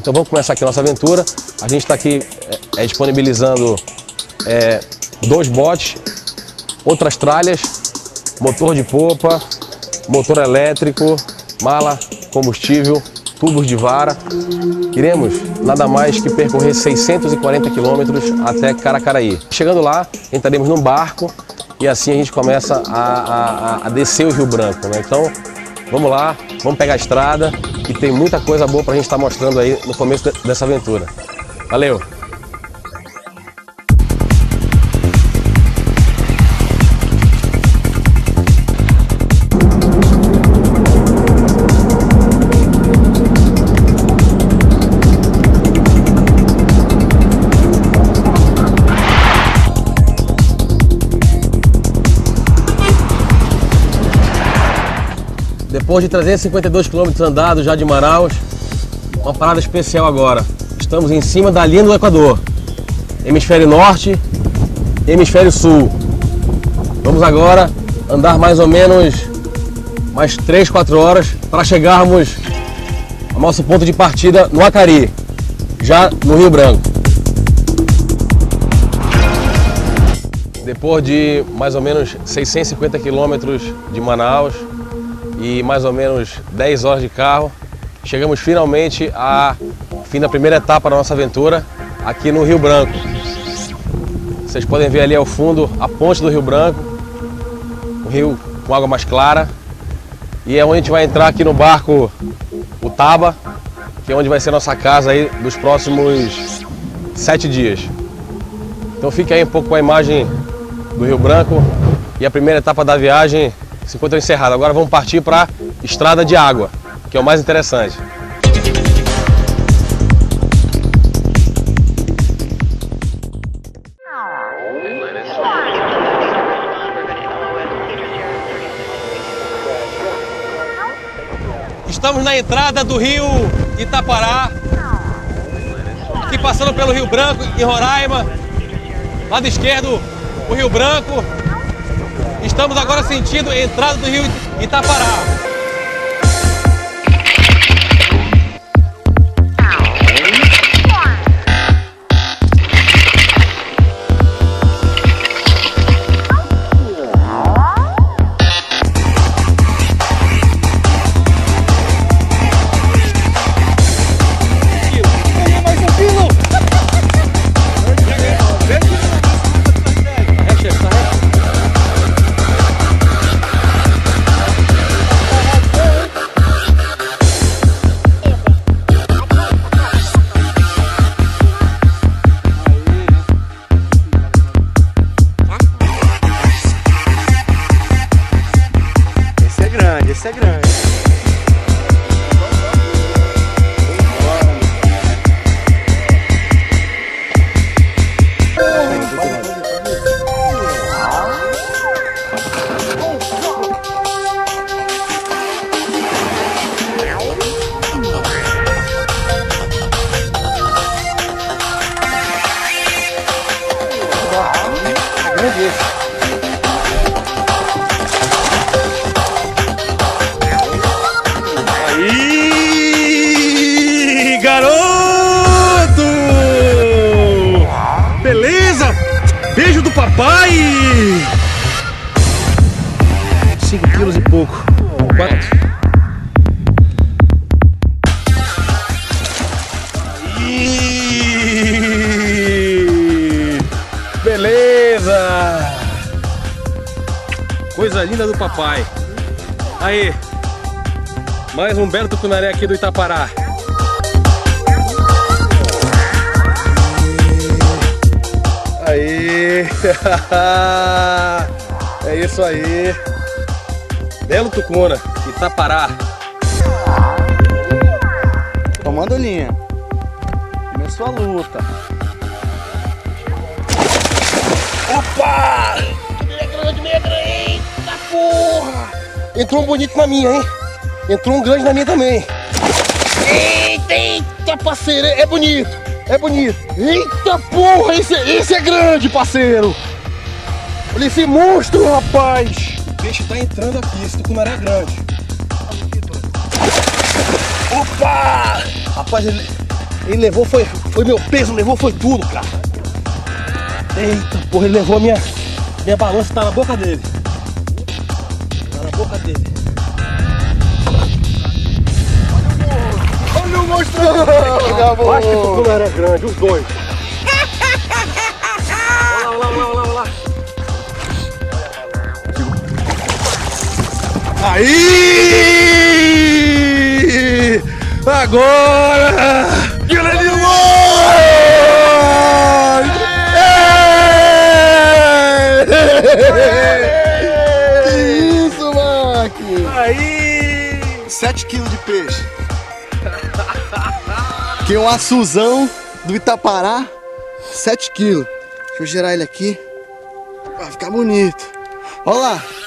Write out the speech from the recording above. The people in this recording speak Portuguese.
Então vamos começar aqui a nossa aventura. A gente está aqui disponibilizando 2 botes, outras tralhas, motor de popa, motor elétrico, mala, combustível, tubos de vara. Iremos nada mais que percorrer 640 quilômetros até Caracaraí. Chegando lá, entraremos num barco e assim a gente começa a descer o Rio Branco, né? Então vamos lá, vamos pegar a estrada e tem muita coisa boa para a gente estar mostrando aí no começo dessa aventura. Valeu! Depois de 352 quilômetros andados já de Manaus, uma parada especial agora. Estamos em cima da linha do Equador, hemisfério norte e hemisfério sul. Vamos agora andar mais ou menos mais 3, 4 horas para chegarmos ao nosso ponto de partida no Acari, já no Rio Branco. Depois de mais ou menos 650 quilômetros de Manaus, e mais ou menos 10 horas de carro, chegamos finalmente ao fim da primeira etapa da nossa aventura aqui no Rio Branco. Vocês podem ver ali ao fundo a ponte do Rio Branco, um rio com água mais clara, e é onde a gente vai entrar aqui no barco o Taba, que é onde vai ser nossa casa aí dos próximos 7 dias. Então fique aí um pouco com a imagem do Rio Branco e a primeira etapa da viagem se encontra encerrada. Agora vamos partir para a estrada de água, que é o mais interessante. Estamos na entrada do rio Itapará, aqui passando pelo Rio Branco, em Roraima. Lado esquerdo, o Rio Branco. Estamos agora sentindo a entrada do rio Itapará. Esse é grande. Garoto! Beleza? Beijo do papai! 5 quilos e pouco. 4. Beleza! Coisa linda do papai. Aí, mais um belo tucunaré aqui do Itapará. Aí, é isso aí. Belo tucuna, Itapará. Tomando linha. Começou a luta. Opa! Meia grande, eita porra! Entrou um bonito na minha, hein? Entrou um grande na minha também. Eita parceiro, é bonito. É bonito. Eita porra, esse é grande, parceiro. Olha esse monstro, rapaz. O peixe tá entrando aqui, esse tucunaré é grande. Opa! Rapaz, Ele levou, foi meu peso, levou, foi tudo, cara. Eita, porra, ele levou minha balança, tá na boca dele. Tá na boca dele. Olha o monstrão! Gabo! Acho que esse tucunaré é grande, os dois. Olha lá. Aí! Agora! Grande Que isso, Mac! Aí! 7 kg de peixe. Que é um açuzão do Itapará. 7 kg. Deixa eu girar ele aqui. Vai ficar bonito. Olha lá.